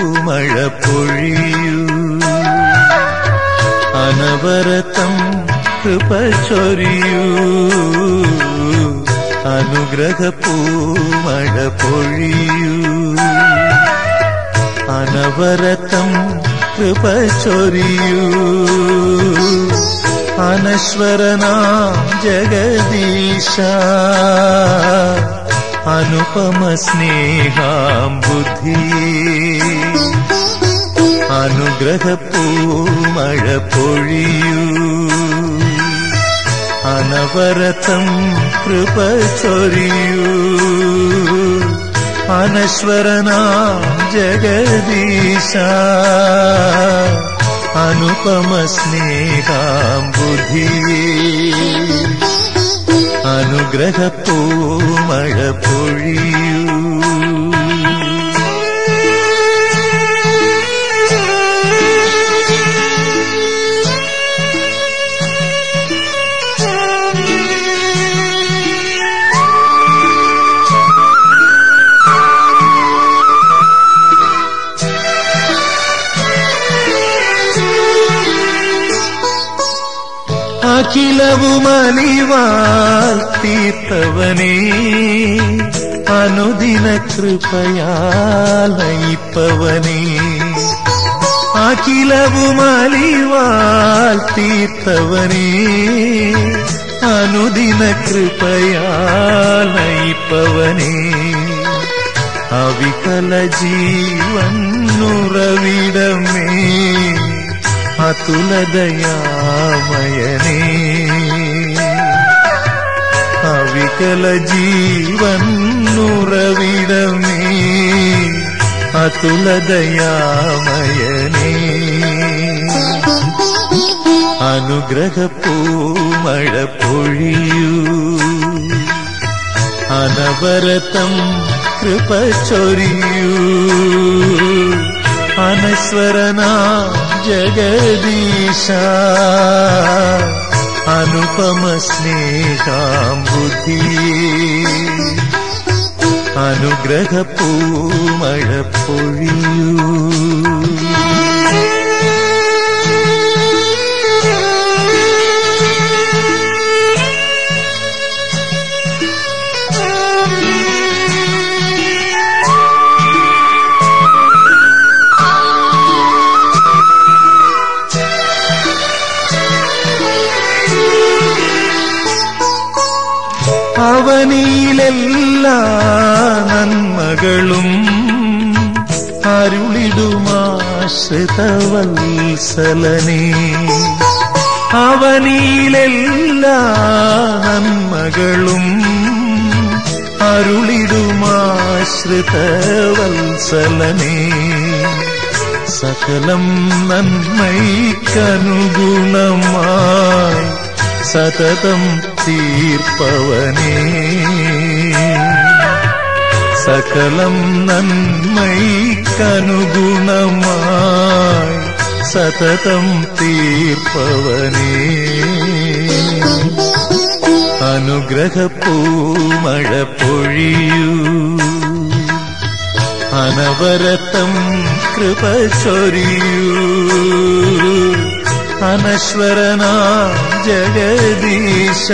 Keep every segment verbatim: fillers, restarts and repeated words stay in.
പൂമഴ പൊഴിയൂ അനവരതം കൃപ ചൊരിയൂ അനുഗ്രഹ പൂമഴ പൊഴിയൂ അനവരതം കൃപ ചൊരിയൂ അനശ്വരനാം ജഗദീശ അനുപമ സ്നേഹാം ബുദ്ധിയേ അനുഗ്രഹ പൂമഴ പൊഴിയൂ അനവരതം കൃപ ചൊരിയൂ അനശ്വരനാം ജഗദീശ അനുപമ സ്നേഹാം ബുദ്ധിയേ അനുഗ്രഹ പൂമഴ പൊഴിയൂ അഖിലവുമലിവാൽ തീർത്തവനേ അനുദിന കൃപയാൽ നയിപ്പവനേ അഖിലവുമലിവാൽ തീർത്തവനേ അനുദിന കൃപയാൽ നയിപ്പവനേ അവികല ജീവൻ ഉറവിടമേ അതുലദയാമയനേ അവികല ജീവൻ ഉറവിടമേ അതുലദയാമയനേ അനുഗ്രഹ പൂമഴ പൊഴിയൂ അനവരതം കൃപ ചൊരിയൂ അനശ്വരനാം ജഗദീശ അനുപമ സ്നേഹാം ബുദ്ധിയേ അനുഗ്രഹ പൂമഴ പൊഴിയൂ അവനിയിലെല്ലാ നന്മകളും അരുളിടുമാശ്രിതവത്സലനേ അവനിയിലെല്ലാ നന്മകളും അരുളിടുമാശ്രിതവത്സലനേ സകലം നന്മയ്ക്കനുഗുണമായി സതതം തീർപ്പവനേ സകലം നന്മയ്ക്കനുഗുണമായി സതതം തീർപ്പവനേ അനുഗ്രഹ പൂമഴ പൊഴിയൂ അനവരതം കൃപ ചൊരിയൂ അനശ്വരനാം ജഗദീശ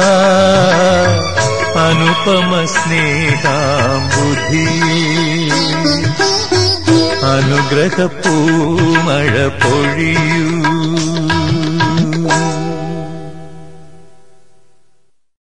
അനുപമ സ്നേഹാം ബുദ്ധിയേ അനുഗ്രഹ പൂമഴ പൊഴിയൂ